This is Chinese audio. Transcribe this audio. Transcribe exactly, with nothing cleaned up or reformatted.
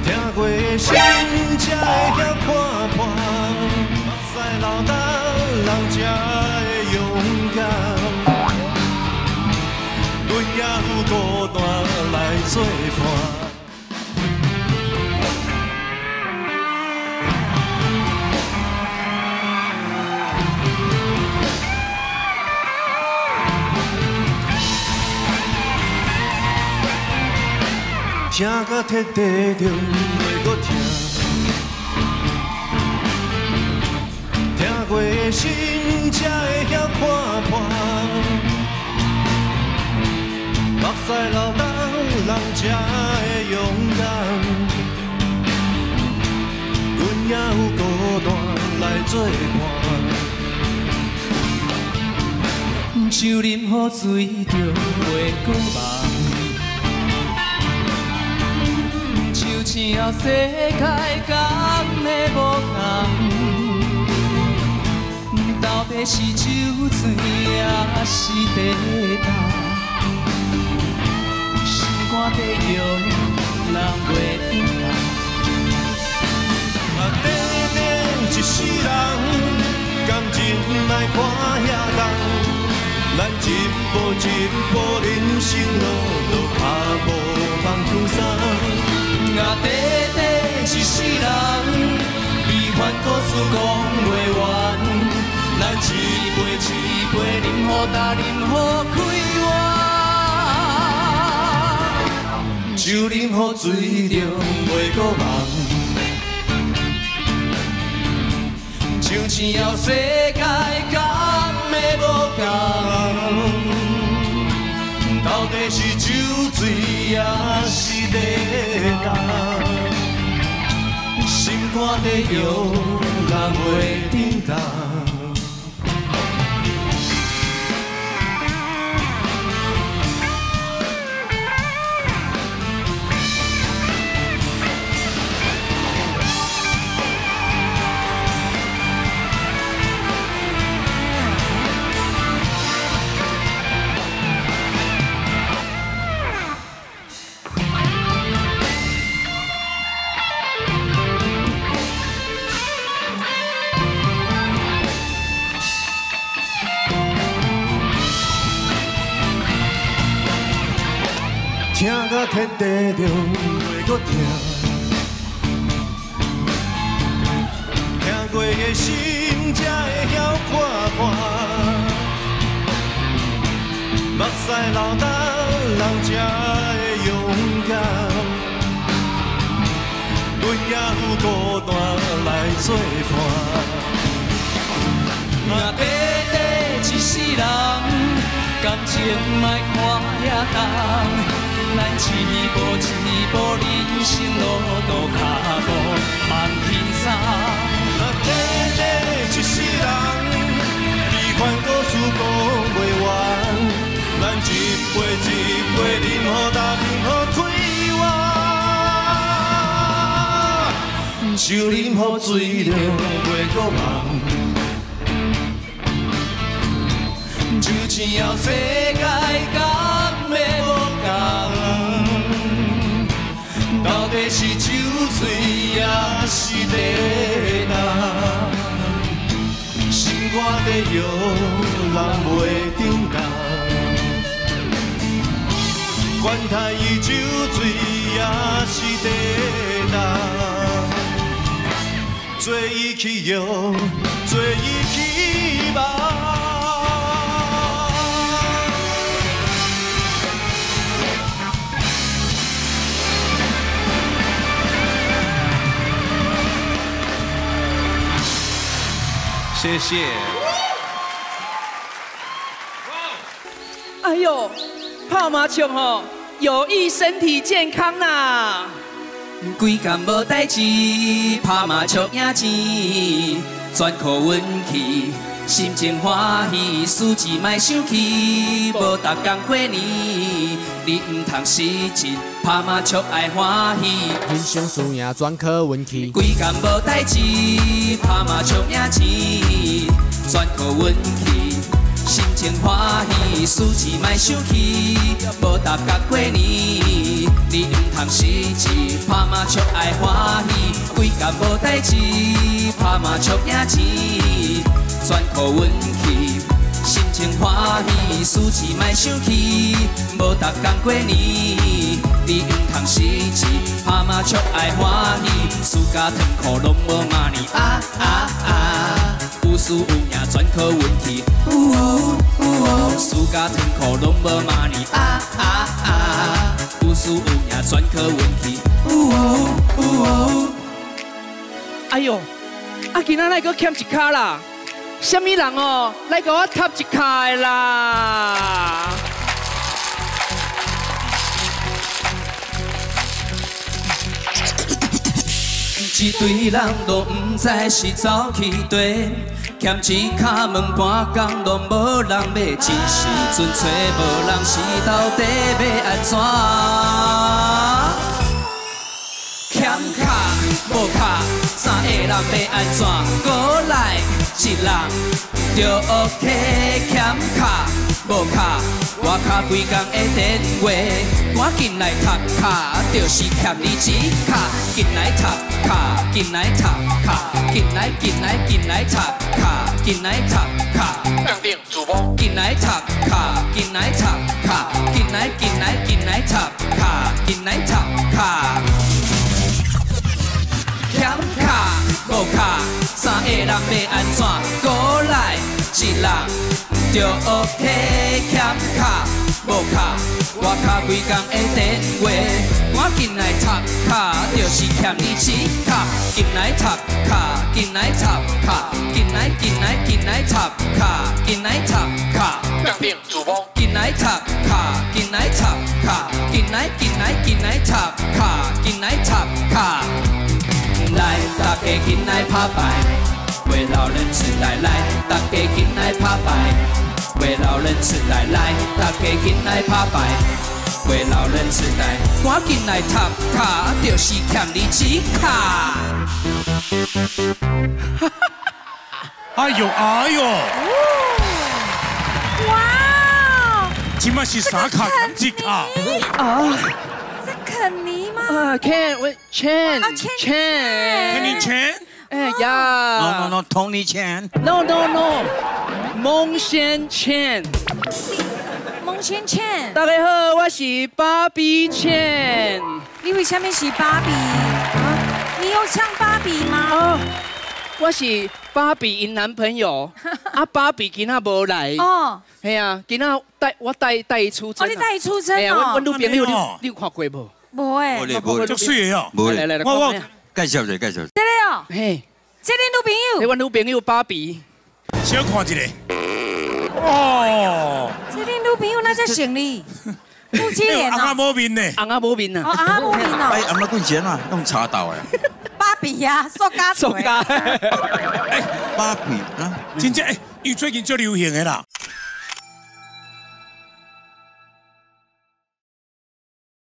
听过的心才会晓看破，目屎流干，人才会勇敢。阮也有孤单来作伴。 听到彻底就袂搁听，听过的心才会晓看破，目屎流干，人才会勇敢。阮也有孤单来作伴，酒啉好醉就袂搁梦。 像世界敢会无同？到底是酒醉还是地重？心肝地摇，人袂定人。啊，短短一世人，感情莫看遐重。咱一步一步人生路，路脚步放轻松。 啊，短短一世人，悲欢故事讲袂完。咱一杯一杯饮好干，饮好开怀。酒啉好醉着袂搁梦，像前后世界敢会无同？ 到底是酒醉还是地重？心肝地摇，人袂定当。 听到彻底就袂搁听，听过的心才会晓看破，目屎流干，人才会勇敢。阮也有孤单来作伴，啊，短短一世人，感情莫看遐重。 咱一步一步人生路途脚步慢轻松。啊，短短一世人，悲欢故事讲袂完。咱一杯一杯饮好干，饮好开怀。酒啉好醉着袂搁梦，酒前后世界敢会无？ 到底是酒醉还是地重？心肝地摇，人袂定当。管他伊酒醉还是地重，做伊去摇，做伊去梦。 谢谢。 哎呦，泡麻将吼，有益身体健康啦。 规工无代志，拍麻将赢钱，全靠运气，心情欢喜，事情莫生气，无逐工过年，你唔通失志，拍麻将爱欢喜。 人生输赢全靠运气， 规工无代志，拍麻将赢钱，全靠运气。 心情欢喜，事情莫生气，无搭甲过年，你唔通失志，拍麻将爱欢。 干无代志，拍麻将赢钱，全靠运气。心情欢喜，事情莫生气，无逐工过年，你毋通失志，拍麻将爱欢喜，输甲糖苦拢无骂你啊啊啊！有输有赢全靠运气，呜呜，输甲糖苦拢无骂你啊啊啊！有输有赢全靠运气，呜呜。 哎呦，啊今仔来搁欠一卡啦！什么人哦，来给我踢一卡啦！ 一堆人都唔知是走去佗，欠一卡问半工都无人买，一时阵找无人是到底要安怎？欠卡无卡，三个人要安怎？过来一人就 OK， 欠卡无卡，我卡规工的电话，赶紧来读卡，就是欠你一卡，紧来读卡，紧来读卡，紧来紧来紧来读卡，紧来读卡， 亮点主播， 紧来读卡，紧来读卡，紧来紧来紧来读卡，紧来读卡。欠卡无卡，三个人要安怎？过来一人就 OK。欠卡无卡，我卡规工的电话，赶紧来读卡，就是欠你一卡。紧来读卡，紧来读卡，紧来紧来紧来读卡，紧来读卡。 亮点主播， 紧来读卡，紧来读卡，紧来紧来紧来读卡，紧来读卡。来，大家紧来拍牌，为老人痴呆来，大家紧来拍牌，为老人痴呆来，大家紧来拍牌，为老人痴呆，赶紧来读卡，就是欠你一卡。 哎呦哎呦！ 哇！ 今麦是啥卡几卡？ 啊是肯尼吗？ 啊，Ken，我 Chen 啊，Chen Chen， 肯尼钱哎呀 No no no， 同你钱。 ，No No No， 孟先 Chen， 蒙芊芊， 大家好，我是芭比 Chen。 你为什么是芭比？你有唱芭比吗？ 哦，我是芭比因男朋友，啊，芭比今仔无来。 哦， 系啊，今仔带我带带伊出哦， 征。 你带伊出征哎呀，阮哦阮？女朋友你安尼哦你有看过无？ 无诶， 无咧无就水的哦。 无咧， 来来来， 我我看介绍者介绍。 对了哦， 嘿， 这你女朋你友， 阮女朋友芭比。 小看一个。哦， 这你女朋友那才行哩，夫妻脸阿哦， 无面呢？ 红啊无面哦， 啊， 啊，无面哎， 哦， 阿妈棍钱啊，用茶刀的。 芭比呀，塑胶送锤， 家。 哎， 芭比啊， 真正哎，伊最近最流行的啦。